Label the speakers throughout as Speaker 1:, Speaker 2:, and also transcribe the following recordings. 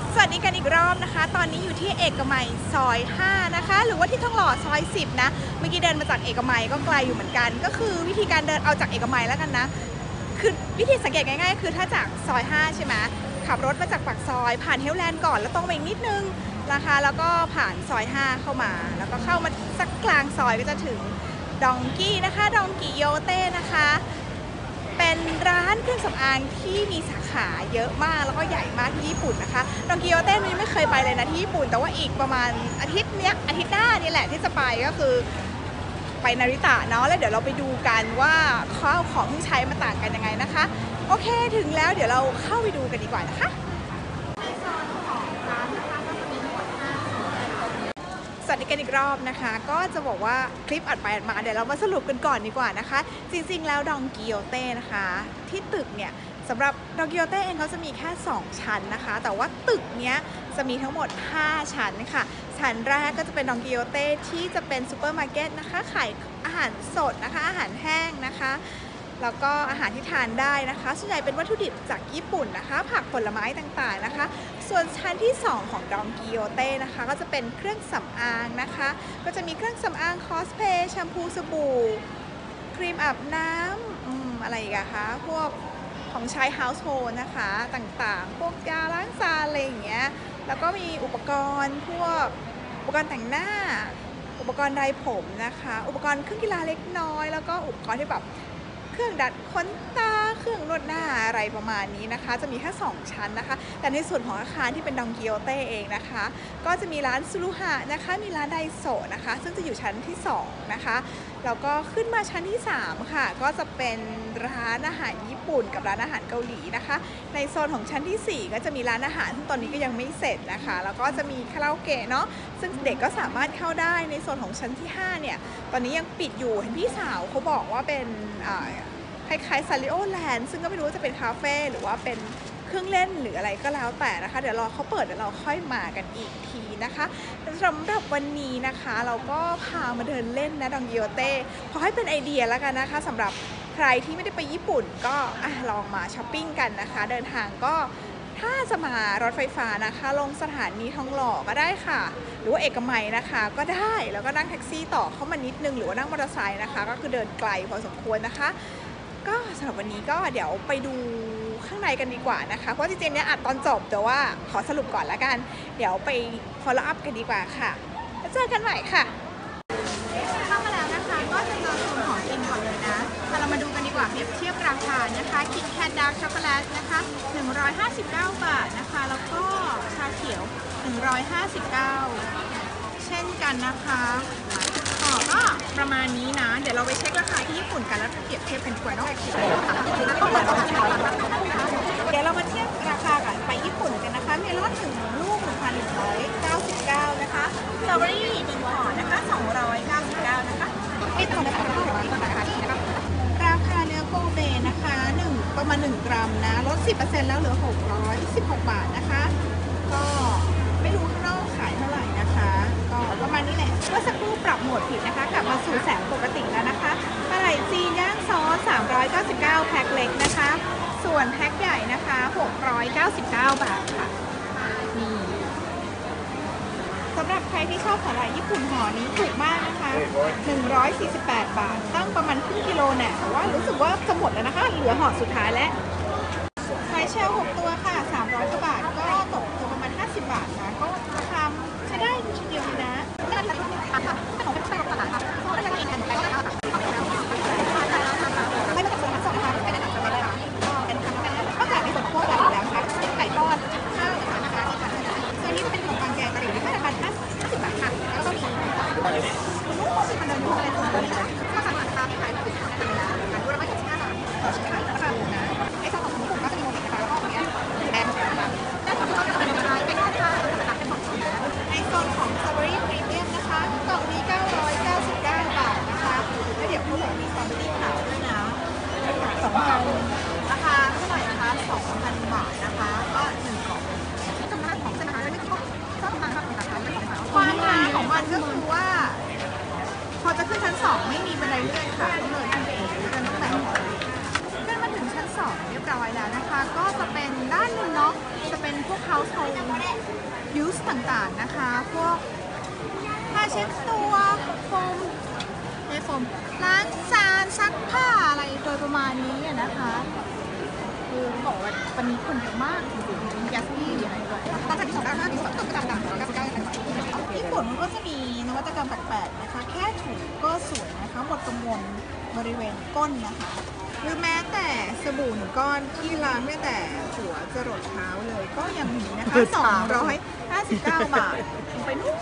Speaker 1: สวัสดีกันอีกรอบนะคะตอนนี้อยู่ที่เอกมัยซอย5นะคะหรือว่าที่ทองหล่อซอย10นะเมื่อกี้เดินมาจากเอกมัยก็ไกลอยู่เหมือนกันก็คือวิธีการเดินเอาจากเอกมัยแล้วกันนะคือวิธีสังเกตง่ายๆคือถ้าจากซอย5ใช่ไหมขับรถมาจากปากซอยผ่านเฮลแลนด์ก่อนแล้วตรงไปอีกนิดนึงนะคะแล้วก็ผ่านซอย5เข้ามาแล้วก็เข้ามาสักกลางซอยก็จะถึงดองกี้นะคะดองกี้โยเต้นะคะเป็นร้านเครื่องสำอางที่มีสาขาเยอะมากแล้วก็ใหญ่มากที่ญี่ปุ่นนะคะดองกิโยเต้มันไม่เคยไปเลยนะที่ญี่ปุ่นแต่ว่าอีกประมาณอาทิตย์หน้านี่แหละที่จะไปก็คือไปนาริตะเนาะแล้วเดี๋ยวเราไปดูกันว่าข้าวของที่ใช้มาต่างกันยังไงนะคะโอเคถึงแล้วเดี๋ยวเราเข้าไปดูกันดีกว่านะคะสวัสดีกันอีกรอบนะคะก็จะบอกว่าคลิปอัดไปอัดมาเดี๋ยวเรามาสรุปกันก่อนดีกว่านะคะจริงๆแล้วดองกิโยเต้นะคะที่ตึกเนี่ยสำหรับดองกิโยเต้เองเขาจะมีแค่2ชั้นนะคะแต่ว่าตึกเนี้ยจะมีทั้งหมด5ชั้นค่ะชั้นแรกก็จะเป็นดองกิโยเต้ที่จะเป็นซูเปอร์มาร์เก็ตนะคะขายอาหารสดนะคะอาหารแห้งนะคะแล้วก็อาหารที่ทานได้นะคะส่วนใหญ่เป็นวัตถุดิบจากญี่ปุ่นนะคะผักผลไม้ต่างๆนะคะส่วนชั้นที่2ของดองกิโยเต้นะคะก็จะเป็นเครื่องสำอางนะคะก็จะมีเครื่องสำอางคอสเพย์แชมพูสบู่ครีมอาบน้ำอะไรอีกอะคะพวกของใช้ household นะคะต่างๆพวกยาล้างจานอะไรอย่างเงี้ยแล้วก็มีอุปกรณ์พวกอุปกรณ์แต่งหน้าอุปกรณ์ไดร์ผมนะคะอุปกรณ์เครื่องกีฬาเล็กน้อยแล้วก็อุปกรณ์ที่แบบเครื่องดัดขนตาเครื่องนวดหน้าอะไรประมาณนี้นะคะจะมีแค่2ชั้นนะคะแต่ในส่วนของอาคารที่เป็นดองกิโยเต้เองนะคะก็จะมีร้านซูรุฮะนะคะมีร้านไดโซะนะคะซึ่งจะอยู่ชั้นที่2นะคะแล้วก็ขึ้นมาชั้นที่3ค่ะก็จะเป็นร้านอาหารญี่ปุ่นกับร้านอาหารเกาหลีนะคะในโซนของชั้นที่4ก็จะมีร้านอาหารซึ่งตอนนี้ก็ยังไม่เสร็จนะคะแล้วก็จะมีคาราโอเกะเนาะซึ่งเด็กก็สามารถเข้าได้ในโซนของชั้นที่5เนี่ยตอนนี้ยังปิดอยู่เห็นพี่สาวเขาบอกว่าเป็นคล้ายๆซาริโอแลนด์ซึ่งก็ไม่รู้ว่าจะเป็นคาเฟ่หรือว่าเป็นเครื่องเล่นหรืออะไรก็แล้วแต่นะคะเดี๋ยวรอเขาเปิดเดี๋ยวเราค่อยมากันอีกทีนะคะสำหรับวันนี้นะคะเราก็พามาเดินเล่นนะดองกิโยเต้พอให้เป็นไอเดียแล้วกันนะคะสำหรับใครที่ไม่ได้ไปญี่ปุ่นก็ลองมาช้อปปิ้งกันนะคะเดินทางก็ถ้าจะมารถไฟฟ้านะคะลงสถานีทองหล่อก็ได้ค่ะหรือว่าเอกมัยนะคะก็ได้แล้วก็นั่งแท็กซี่ต่อเข้ามานิดนึงหรือว่านั่งมอเตอร์ไซค์นะคะก็คือเดินไกลพอสมควรนะคะก็สำหรับวันนี้ก็เดี๋ยวไปดูข้างในกันดีกว่านะคะเพราะจริงๆเนี่ยอัดตอนจบแต่ว่าขอสรุปก่อนละกันเดี๋ยวไป follow up กันดีกว่าค่ะแล้วเจอกันใหม่ค่ะเข้ามาแล้วนะคะก็จะเจอโซนของกินก่อนเลยนะเรามาดูกันดีกว่าเปรียบเทียบราคานะคะคิดแคทดาร์กช็อกโกแลตนะคะ159 บาทนะคะแล้วก็ชาเขียว159เช่นกันนะคะก็ประมาณนี้นะเดี๋ยวเราไปเช็คราคาที่ญี่ปุ่นกันแล้วเปรียบเทียบกันดีกว่าเนาะเดี๋ยวเรามาเทียบราคากันไปญี่ปุ่นกันนะคะเมลอน1 ลูก 1,199 นะคะสตรอเบอรี่1 ห่อนะคะ299นะคะไม่ต้องนะคะราคาที่นะคะราคาเนื้อโกเบนะคะประมาณ1 กรัมนะลด 10% แล้วเหลือ616 บาทนะคะก็ไม่รู้ข้างนอกขายเท่าไหร่นะคะก็ประมาณนี้แหละเมื่อสักครู่ปรับโหมดผิดนะคะกลับมาสู่แสงปกติแล้วนะคะปลาไหลจีนย่างซอส399แพ็คเล็กนะคะส่วนแพ็คใหญ่นะคะ699 บาทค่ะนี่สำหรับใครที่ชอบของญี่ปุ่นห่อนี้ถูกมากนะคะ148 บาทตั้งประมาณครึ่งกิโลเนี่ยแต่ว่ารู้สึกว่าจะหมดแล้วนะคะเหลือห่อสุดท้ายแล้วหอยเชลล์6 ตัวค่ะ300 กว่าบาทก็ตกตัวประมาณ50 บาทนะก็ราคาใช้ได้ทีเดียวเลยนะราคาเท่าไหร่นะคะ 2,000 บาทนะคะก็1 กล่องความยาวของมันก็คือว่าพอจะขึ้นชั้น2ไม่มีบันไดเลื่อนค่ะเลยขึ้นไปเองเดินตั้งแต่ขึ้นมาถึงชั้น2เรียบร้อยแล้วนะคะก็จะเป็นด้านหนึ่งเนาะจะเป็นพวก household use ต่างๆนะคะพวกผ้าเช็ดตัวโฟมไม่โฟมล้างจานซักผ้าอะไรโดยประมาณนี้นะคะคือบอกว่าวันนี้คนเยอะมากจริงๆมีแกสตี้อะไรด้วยตอนจากที่295มี2ตัวประจำดัง299ญี่ปุ่นมันก็จะมีนวัตกรรมแปลกๆนะคะแค่ถูก็สวยนะคะหมดกังวลบริเวณก้นนะคะหรือแม้แต่สบู่1 ก้อนที่ล้างตั้งแต่หัวจรดเท้าเลยก็ยังมีนะคะ259 บาทลงไปนู่น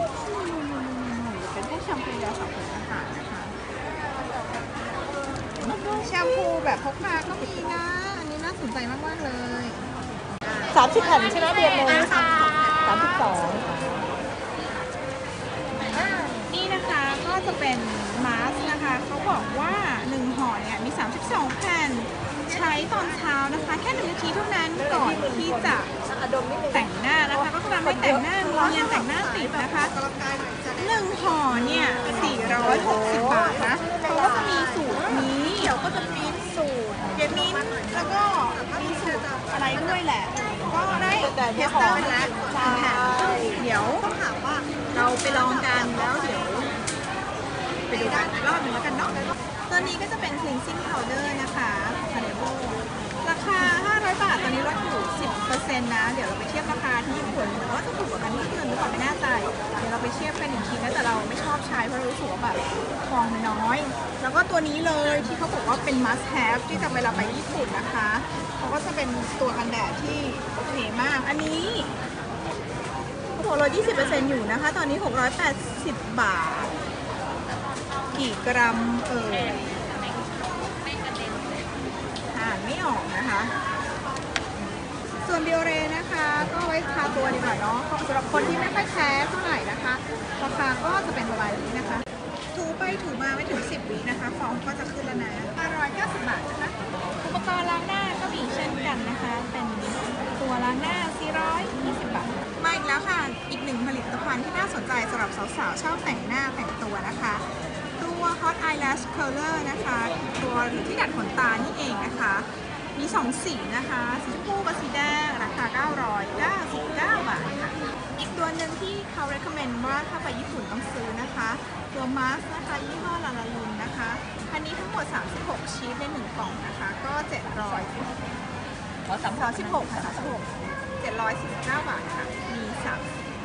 Speaker 1: เป็นพวกแชมพูยาสระผมต่างๆนะคะแชมพูแบบพกพาก็มีนะอันนี้น่าสนใจมากๆเลย
Speaker 2: 30 แผ่นใช่ไหมเบียร์โม32
Speaker 1: นี่นะคะก็จะเป็นมาสก์นะคะเขาบอกว่า1ห่อเนี่ยมี32 แผ่นใช้ตอนเช้านะคะแค่1 นาทีเท่านั้นก่อนที่จะแต่งหน้านะคะก็ทำให้แต่งหน้าเนียนแต่งหน้าติดนะคะ1ห่อเนี่ย460 บาทนะเขาก็จะมีสูตรนี้เดี๋ยวก็จะมีสูตรเยมินแล้วก็มีสูตรอะไรด้วยแหละก็ได้เทสเตอร์ไปแล้วแผ่นเดี๋ยวต้องถามว่าเราไปลองกันแล้วเดี๋ยวไปดูกันรอบนึงแล้วกันเนาะตัวนี้ก็จะเป็น cleansing powder นะคะคาเนโบราคา500 บาทตอนนี้ลดอยู่ 10% นะเดี๋ยวเราไปเทียบราคาที่ญี่ปุ่นว่าจะถูกกว่ากันนิดนึงหรือเปล่าไม่แน่ใจเดี๋ยวเราไปเทียบกันอีกทีนะแต่เราไม่ชอบใช้เพราะเรารู้สึกว่าแบบฟองมันน้อยแล้วก็ตัวนี้เลยที่เขาบอกว่าเป็น must have ที่จะเวลาไปญี่ปุ่นนะคะเขาก็จะเป็นตัวกันแดดที่โอเคมากอันนี้เขาบอกลด 20% อยู่นะคะตอนนี้680 บาทกี่กรัมอ่านไม่ออกนะคะส่วนบิโอเรนะคะก็ไว้ทาตัวดีกว่าเนาะสำหรับคนที่ไม่ค่อยแพ้เท่าไหร่นะคะราคาก็จะเป็นประมาณนี้นะคะถูไปถูมาไม่ถึง10 วินะคะฟองก็จะขึ้นแล้วนะ590 บาทนะคะอุปกรณ์ล้างหน้าก็มีเช่นกันนะคะเป็นตัวล้างหน้า420 บาทมาอีกแล้วค่ะอีกหนึ่งผลิตภัณฑ์ที่น่าสนใจสำหรับสาวๆชอบแต่งหน้าแต่งตัวนะคะตัว Hot Eyelash Curler นะคะตัวที่ดัดขนตานี่เองนะคะมี2 สีนะคะสีชมพูกับสีแดงราคา999 บาทค่ะอีกตัวหนึ่งที่เขา recommend ว่าถ้าไปญี่ปุ่นต้องซื้อนะคะตัวมาสก์นะคะยี่ห้อลาลาลุนนะคะอันนี้ทั้งหมด36 ชิ้นใน1 กล่องนะคะก็700 36ค่ะ749 บาทค่ะมี3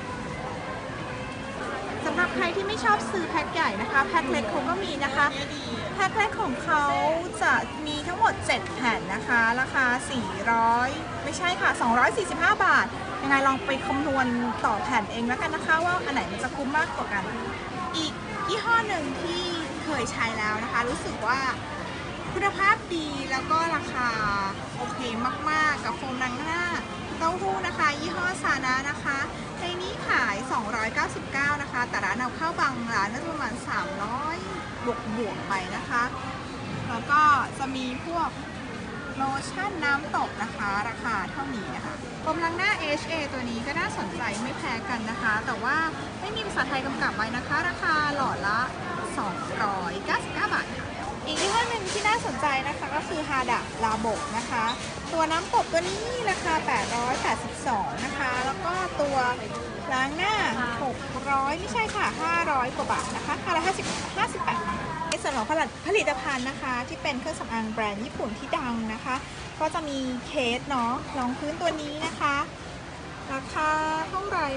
Speaker 1: สำหรับใครที่ไม่ชอบซื้อแพ็คใหญ่นะคะแพ็คเล็กเขาก็มีนะคะแพ็คเล็กของเขาจะมีทั้งหมด7 แผ่นนะคะราคา400ไม่ใช่ค่ะ245 บาทยังไงลองไปคำนวณต่อแผ่นเองแล้วกันนะคะว่าอันไหนมันจะคุ้มมากกว่ากันอีกยี่ห้อหนึ่งที่เคยใช้แล้วนะคะรู้สึกว่าคุณภาพดีแล้วก็ราคาโอเคมากๆกับโฟมล้างหน้าเต้าหู้นะคะยี่ห้อซานะนะคะในนี้ขาย299นะคะแต่ร้านเอาเข้าบางร้านน่าจะประมาณ300บวกไปนะคะแล้วก็จะมีพวกโลชั่นน้ำตกนะคะราคาเท่านี้นะคะโฟมล้างหน้า HA ตัวนี้ก็น่าสนใจไม่แพ้กันนะคะแต่ว่าไม่มีภาษาไทยกำกับไว้นะคะราคาหลอดละ299 บาทค่ะอีกยี่ห้อหนึ่งที่น่าสนใจนะคะก็คือฮาดะลาโบกนะคะตัวน้ำตบตัวนี้ราคา882นะคะแล้วก็ตัวล้างหน้า600ไม่ใช่ค่ะ500 กว่าบาทนะคะ558ในส่วนของผลิตภัณฑ์นะคะที่เป็นเครื่องสำอางแบรนด์ญี่ปุ่นที่ดังนะคะก็จะมีเคสเนาะรองพื้นตัวนี้นะคะราคาเท่าไหร่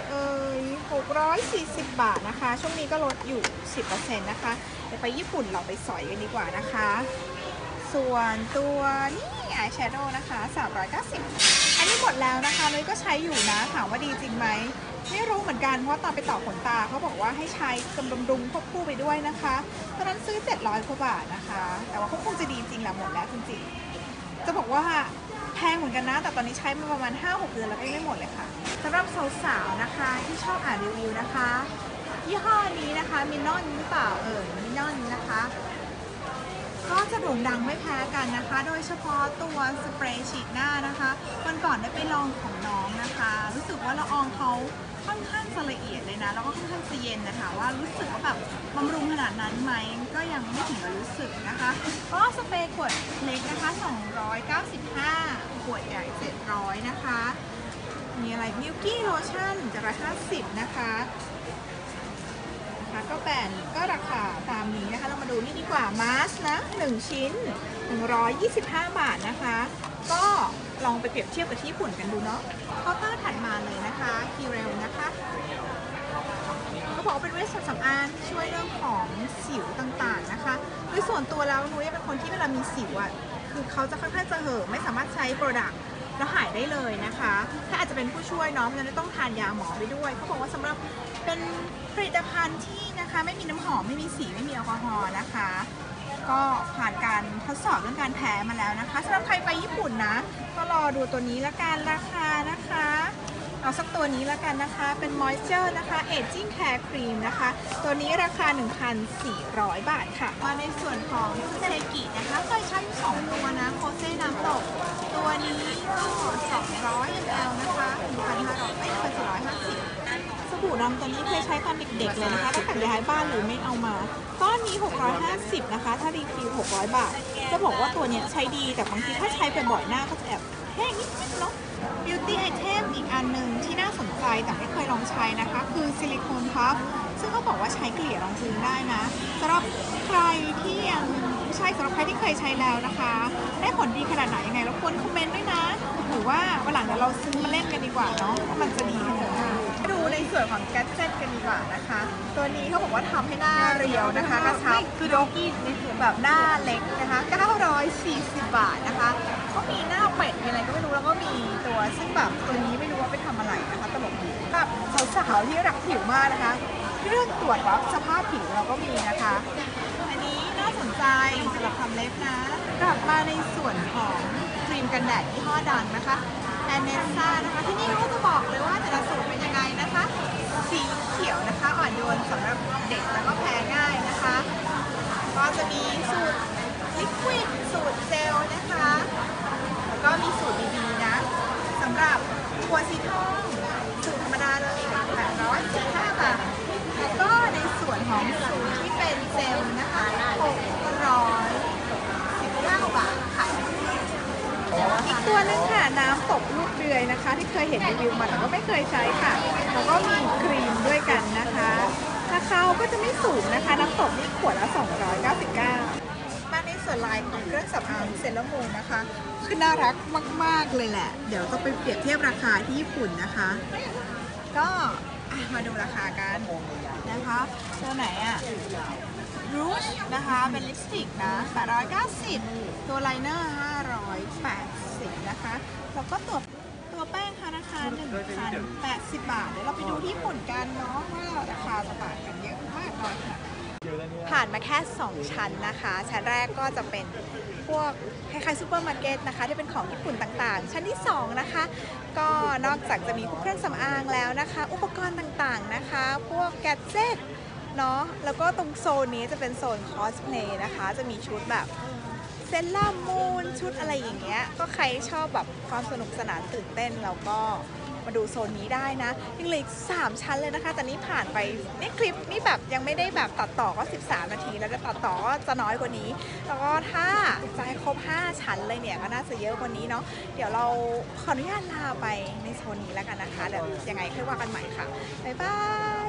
Speaker 1: 640 บาทนะคะช่วงนี้ก็ลดอยู่ 10% นะคะเดี๋ยวไปญี่ปุ่นเราไปสอยกันดีกว่านะคะส่วนตัวนี่อายแชโดว์นะคะ390อันนี้หมดแล้วนะคะเลยก็ใช้อยู่นะถามว่าดีจริงไหมไม่รู้เหมือนกันเพราะตอนไปต่อขนตาเขาบอกว่าให้ใช้กำบำรุงควบคู่ไปด้วยนะคะตอนนั้นซื้อ700 กว่าบาทนะคะแต่ว่าคงจะดีจริงแหละหมดแล้วจริงๆจะบอกว่าแพงเหมือนกันนะแต่ตอนนี้ใช้มาประมาณ 5-6 เดือนแล้วก็ยังไม่หมดเลยค่ะสำหรับสาวๆนะคะที่ชอบอ่านรีวิวนะคะยี่ห้อนี้นะคะมินนอนหรือเปล่ามินนอนนะคะก็จะโด่งดังไม่แพ้กันนะคะโดยเฉพาะตัวสเปรย์ฉีดหน้านะคะวันก่อนได้ไปลองของน้องนะคะรู้สึกว่าละอองเขาค่อนข้างจะละเอียดเลยนะแล้วก็ค่อนข้างจะเย็นนะคะว่ารู้สึกว่าแบบบำรุงขนาดนั้นไหมก็ยังไม่ถึงกับรู้สึกนะคะก็สเปรย์ขวดเล็กนะคะ295ขวดใหญ่700นะคะมีอะไรมิลกี้โลชั่น750นะคะก็แบรนด์ก็ราคาตามนี้นะคะเรามาดูนี่ดีกว่ามาสนะ1ชิ้น125 บาทนะคะก็ลองไปเปรียบเทียบกับที่ญี่ปุ่นกันดูเนาะเคาน์เตอร์ถัดมาเลยนะคะคีเรลนะคะเขาบอกว่าเป็นเวชสำอางที่ช่วยเรื่องของสิวต่างๆนะคะโดยส่วนตัวแล้วนุ้ยเป็นคนที่เวลามีสิวอ่ะคือเขาจะค่อนข้างจะเห่อะไม่สามารถใช้โปรดักต์แล้วหายได้เลยนะคะถ้าอาจจะเป็นผู้ช่วยเนาะมันจะต้องทานยาหมอไปด้วยเขาบอกว่าสำหรับเป็นผลิตภัณฑ์ที่นะคะไม่มีน้ำหอมไม่มีสีไม่มีแอลกอฮอล์นะคะก็ผ่านการทดสอบเรื่องการแพ้มาแล้วนะคะสำหรับใครไปญี่ปุ่นนะก็รอดูตัวนี้ละกันราคานะคะเอาสักตัวนี้ละกันนะคะเป็น Moisture นะคะ Aging Care Cream นะคะตัวนี้ราคา 1,400 บาทค่ะมาในส่วนของเซกินะคะเคยใช้อยู่2ตัวนะโคเซ่น้ำตกตัวนี้ก็200 ml นะคะ 1,500 ไม่ 1,450 สบู่ดำตัวนี้เคยใช้ตอนเด็กๆเลยนะคะตั้งแต่ย้ายบ้านหรือไม่เอามาก้อนนี้650นะคะถ้ารีฟิล600 บาทจะบอกว่าตัวนี้ใช้ดีแต่บางทีถ้าใช้บ่อยๆหน้าก็จะแอบแห้งนิดๆเนาะ Beauty Item อีกอันหนึ่งที่น่าสนใจแต่ไม่เคยลองใช้นะคะคือซิลิโคนพัฟซึ่งเขาบอกว่าใช้เกลี่ยรองพื้นได้นะสำหรับใครที่ยังไม่ใช่สำหรับใครที่เคยใช้แล้วนะคะได้ผลดีขนาดไหนยังไงรบกวนคอมเมนต์ด้วยนะหรือว่าวันหลังเดี๋ยวเราซื้อมาเล่นกันดีกว่าเนาะว่ามันจะดีขนาดไหนดูในส่วนของแกดเจ็ตกันดีกว่านะคะตัวนี้เขาบอกว่าทำให้หน้าเรียวนะคะกระชับคือโดกี้ในส่วนแบบหน้าเล็กนะคะ940 บาทนะคะก็มีหน้าเป็ดมีอะไรก็ไม่รู้แล้วก็มีตัวซึ่งแบบตัวนี้ไม่รู้ว่าไปทำอะไรนะคะตลกดีแบบสาวๆที่รักผิวมากนะคะเรื่องตรวจวัดสภาพผิวเราก็มีนะคะอันนี้น่าสนใจสำหรับทำเล็บนะกลับมาในส่วนของครีมกันแดดยี่ห้อดังนะคะแอนเนซ่านะคะที่นี่เขาจะบอกเลยว่าแต่ละสูตรเป็นยังไงนะคะสีเขียวนะคะอ่อนโยนสำหรับเด็กแล้วก็แพ้ง่ายนะคะก็จะมีสูตรลิควิดสูตรเจลนะคะแล้วก็มีสูตรดีๆนะสำหรับหัวสีทองสูตรธรรมดาเลย815 บาทแล้วก็ในส่วนของสูตรที่เป็นเจลนะคะ619 บาทค่ะอีกตัวนึงค่ะน้ำตบลูกเดือยนะคะที่เคยเห็นรีวิวมาแต่ก็ไม่เคยใช้ค่ะแล้วก็มีครีมด้วยกันนะคะราคาก็จะไม่สูงนะคะน้ำตบนี่ขวดละ299มาในส่วนลายของเครื่องสำอางเซเลอร์มูนนะคะคือน่ารักมากๆเลยแหละเดี๋ยวจะไปเปรียบเทียบราคาที่ญี่ปุ่นนะคะก็มาดูราคากันนะคะตัวไหนอะรูชนะคะเป็นลิปสติกนะ890ตัวไลเนอร์580นะคะแล้วก็ตัวแป้งค่ะนะคะ 1,080 บาทเดี๋ยวเราไปดูที่ญี่ปุ่นกันเนาะว่าราคาจะต่างกันเยอะมากน้อยขนาดไหนผ่านมาแค่ 2 ชั้นนะคะชั้นแรกก็จะเป็นพวกคล้ายๆซูเปอร์มาร์เก็ตนะคะที่เป็นของญี่ปุ่นต่างๆชั้นที่2นะคะก็นอกจากจะมีพวกเครื่องสำอางแล้วนะคะอุปกรณ์ต่างๆนะคะพวกแกดเจ็ตเนาะแล้วก็ตรงโซนนี้จะเป็นโซนคอสเพลย์นะคะจะมีชุดแบบเซเลอร์มูนชุดอะไรอย่างเงี้ยก็ใครชอบแบบความสนุกสนานตื่นเต้นแล้วก็มาดูโซนนี้ได้นะยังเหลืออีก3ชั้นเลยนะคะแต่นี่ผ่านไปนี่คลิปนี่แบบยังไม่ได้แบบตัดต่อก็13 นาทีแล้วตัดต่อก็จะน้อยกว่านี้แล้วก็ถ้าจะให้ครบ5 ชั้นเลยเนี่ยก็น่าจะเยอะกว่านี้เนาะเดี๋ยวเราขออนุญาตลาไปในโซนนี้แล้วกันนะคะเดี๋ยวยังไงค่อยว่ากันใหม่ค่ะบ๊ายบาย